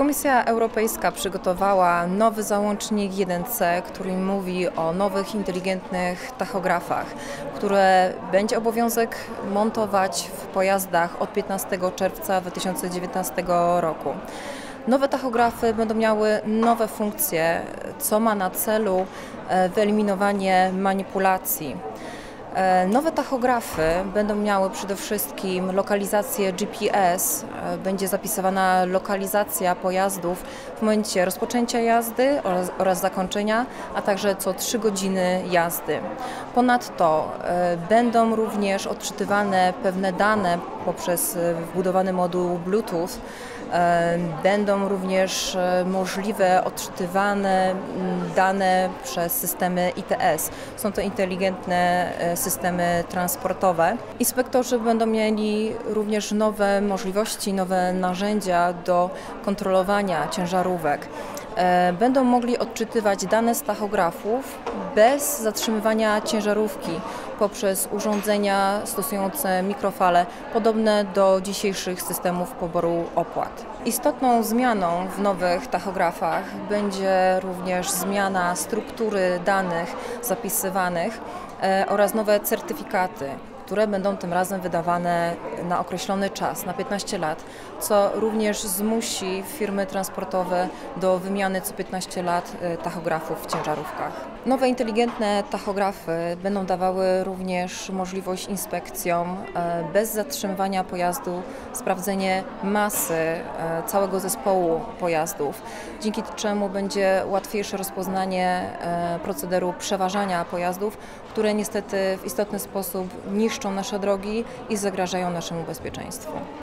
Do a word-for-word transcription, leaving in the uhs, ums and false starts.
Komisja Europejska przygotowała nowy załącznik jeden C, który mówi o nowych inteligentnych tachografach, które będzie obowiązek montować w pojazdach od piętnastego czerwca dwa tysiące dziewiętnastego roku. Nowe tachografy będą miały nowe funkcje, co ma na celu wyeliminowanie manipulacji. Nowe tachografy będą miały przede wszystkim lokalizację G P S, będzie zapisywana lokalizacja pojazdów w momencie rozpoczęcia jazdy oraz, oraz zakończenia, a także co trzy godziny jazdy. Ponadto będą również odczytywane pewne dane poprzez wbudowany moduł Bluetooth. Będą również możliwe odczytywane dane przez systemy I T S. Są to inteligentne systemy transportowe. Inspektorzy będą mieli również nowe możliwości, nowe narzędzia do kontrolowania ciężarówek. Będą mogli odczytywać dane z tachografów bez zatrzymywania ciężarówki poprzez urządzenia stosujące mikrofale, podobne do dzisiejszych systemów poboru opłat. Istotną zmianą w nowych tachografach będzie również zmiana struktury danych zapisywanych oraz nowe certyfikaty, które będą tym razem wydawane na określony czas, na piętnaście lat, co również zmusi firmy transportowe do wymiany co piętnaście lat tachografów w ciężarówkach. Nowe inteligentne tachografy będą dawały również możliwość inspekcjom bez zatrzymywania pojazdu, sprawdzenie masy całego zespołu pojazdów, dzięki czemu będzie łatwiejsze rozpoznanie procederu przeważania pojazdów, które niestety w istotny sposób niszczą nasze drogi i zagrażają naszemu bezpieczeństwu.